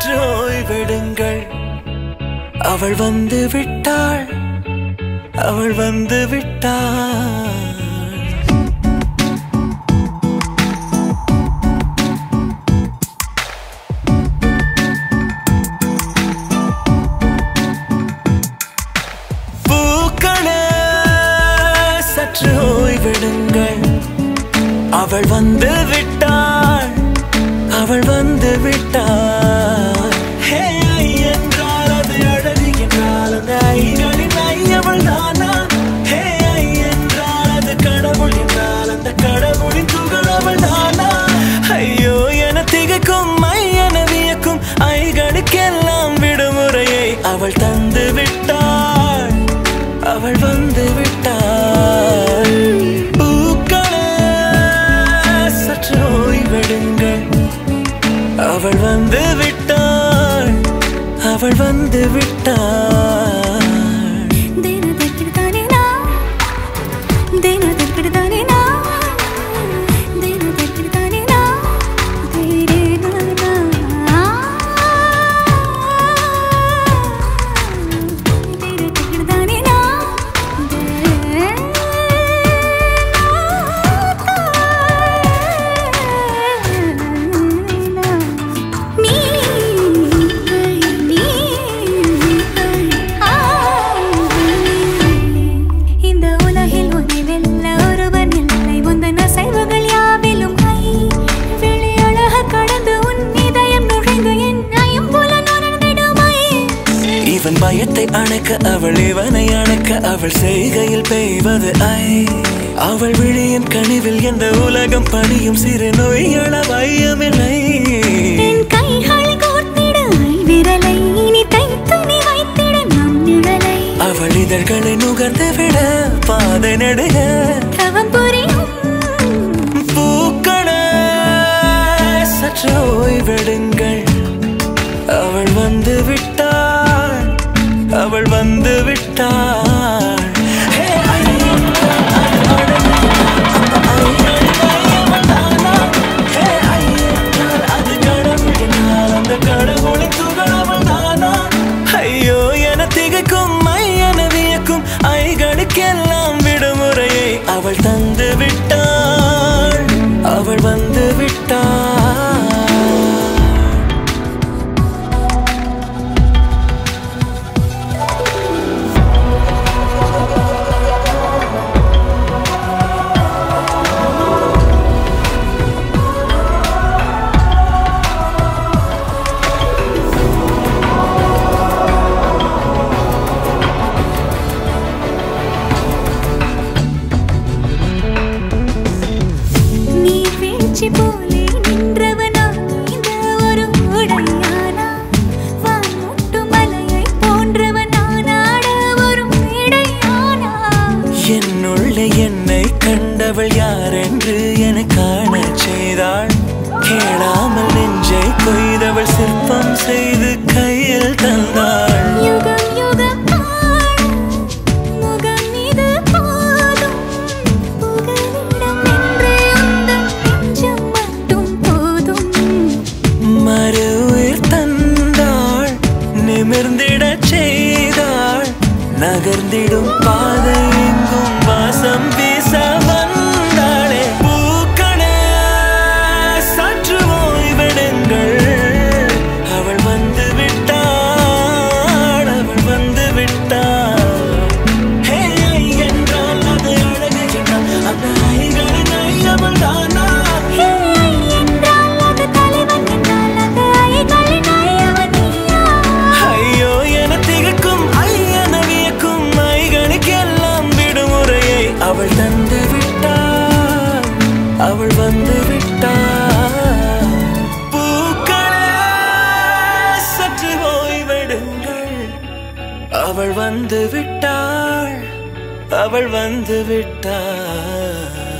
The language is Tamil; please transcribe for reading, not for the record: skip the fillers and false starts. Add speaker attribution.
Speaker 1: சற்று ஓய்வெடுங்கள் அவள் வந்து விட்டாள் அவள் வந்து விட்டாள் பூக்களே சற்று ஓய்வெடுங்கள் அவள் வந்து விட்டாள் அவள் வந்து விட்டாள் ஹே என்றால் அது அழகு என்றால் அந்த ஐகளின் ஐயவள் தானா ஹே என்றால் அது கடவுள் என்றால் அந்த கடவுளின் துகள் அவள் தானா ஐயோ என திகைக்கும் என வியக்கும் ஐகளுக்கெல்லாம் விடுமுறையை அவள் தந்து விட்டாள் அவள் வந்து விட்டாள் பூக்களே சற்று ஓய்வெடுங்கள் அவள் வந்து விட்டாள் அவள் வந்து விட்டாள் பயத்தை அணைக்க அவள் இவனை அணைக்க அவள் செய்கையில் பெய்வது ஐ அவள் விழியின் கனிவில் எந்த உலகம் பணியும் சிறு நோய்கள வையமில்லை என் கைகளை கோர்த்திட விரலை இனி தைத்து நீ வைத்திட நம் நிழலை அவள் இதழ்களை நுகர்ந்து விட பாதை நடுக தவம் புரியும் பூக்களே சற்று ஓய்வெடுங்கள் அவள் வந்து விட்டாள் அவள் வந்து விட்டாள் அது கடவுள் என்றால் அந்த கடவுளின் துகள் அவள் தானா ஐயோ என திகைக்கும் என வியக்கும் ஐகளுக்கெல்லாம் விடுமுறையை அவள் தந்து விட்டாள் அவள் வந்து விட்டாள் என்னை கண்டவள் யார் என்று என காண செய்தாள் கேளாமல் நெஞ்சை கொய்தவள் சிற்பம் செய்து கையில் தந்தாள் யுகம் யுகம் முகம் இது போதும் புகலிடம் என்றே உந்தன் நெஞ்சம் மட்டும் போதும் மறு உயிர் தந்தாள் நிமிர்ந்திடச் செய்தாள் நகர்ந்திடும் பாதை எங்கும் வாசம் வீச வந்தாளே பூக்களே சற்று ஓய்வெடுங்கள் அவள் வந்து விட்டாள் அவள் வந்து விட்டாள் ஹே என்றால் அது அழகு என்றால் அந்த ஐகளின் ஐயவள் தானா என்றால் அது தலைவன் என்றால் அந்த ஐகளின் ஐயவன் நீயா ஐயோ என திகைக்கும் ஐயன வியக்கும் ஐகளுக்கெல்லாம் விடுமுறையை அவள் தந்து விட்டாள் அவள் வந்து விட்டாள் பூக்களே சற்று ஓய்வெடுங்கள் அவள் வந்து விட்டாள் அவள் வந்து விட்டாள்